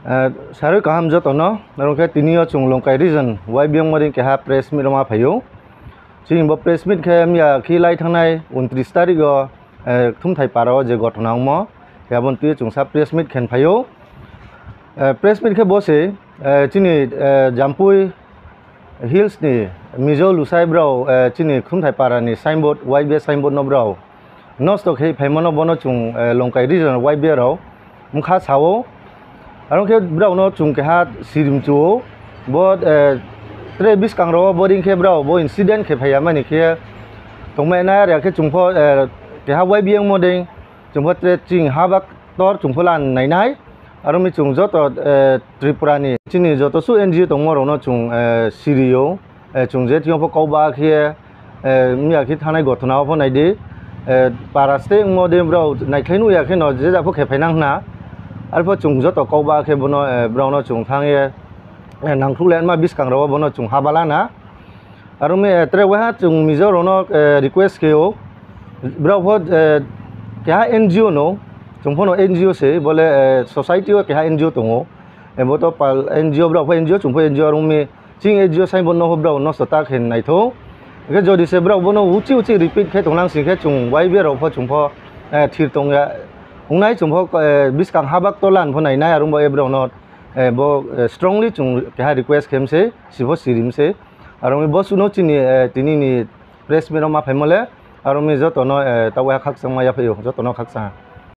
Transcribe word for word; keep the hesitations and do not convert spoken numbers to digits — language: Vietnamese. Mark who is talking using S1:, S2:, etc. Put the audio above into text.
S1: Saru kaham jo tono narong ke tinio chung longkai region wai biang modin ke ha press meet ma phayo ching bo press meet ke amya khilai thangnai उनत्रिश तारिख go thum thai paro je gotona mo ke abon tu chung sa press meet khen phayo press meet ke bose chini jampui hills ni mizo lusai bro chini thum thai para ni signboard wai be signboard no bro no stock he phaimono bono chung longkai region wai be ro mukha sawo Arong ke brau no chung ke hat sirim chu bo tre bis kang ro boarding ke brau bo incident ke phaya mani ke tong me na ya ke chung pho ke ha wai biang mo ding chung pho tre ching ha bak tor chung pho lan nai nai arong mi chung jo to Tripura ni chini jo to su N G O tong mo ro no chung sirio chung je tiong pho kau ba ke mi ya ke thanai go thona pho nai de para ste mo de brau nai thainu ya ke no je ja pho ke phai nang na alpha chung jo to kau ba ke bono brown no chung thang ye nang thu len ma bis kang ro bono chung habala na aru me tre wa chung mizo ro no request ke o brow pho kya N G O no chung pho no N G O se bole society o kya N G O tongo e bo to pal N G O brow pho N G O chung pho N G O ru me ching N G O sai bono ho brow no sota khen nai tho ke jo di se brow bono uchi uchi repeat ke tong lang sing ke chung wai be ro pho chung pho thir tong ya Ungai chung pho bis kang habak tolan pho nai nai arum bo ebro no bo strongly chung ke request kem se sibo sirim se arum bo suno chini tini ni press me ma phemole arum me joto no tawa khak sang ma ya phayo joto no khak sa